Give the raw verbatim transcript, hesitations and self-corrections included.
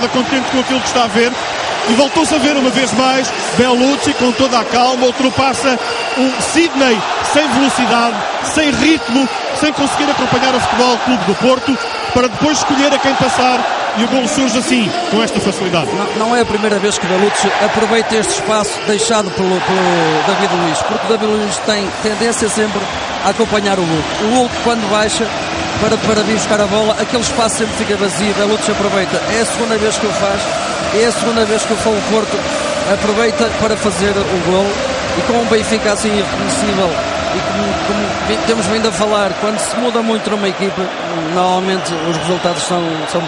nada contente com aquilo que está a ver. E voltou-se a ver uma vez mais Bellucci com toda a calma, ultrapassa o Sidney sem velocidade, sem ritmo, sem conseguir acompanhar o Futebol Clube do Porto, para depois escolher a quem passar, e o golo surge assim, com esta facilidade. Não, não é a primeira vez que Bellucci aproveita este espaço deixado pelo, pelo David Luiz, porque o David Luiz tem tendência sempre a acompanhar o Hulk. O Hulk, quando baixa para, para vir buscar a bola, aquele espaço sempre fica vazio. Bellucci aproveita. É a segunda vez que o faz, é a segunda vez que o Futebol Porto aproveita para fazer o golo, e com um Benfica assim irreconhecível, e como, como temos vindo a falar, quando se muda muito numa equipa, normalmente os resultados são, são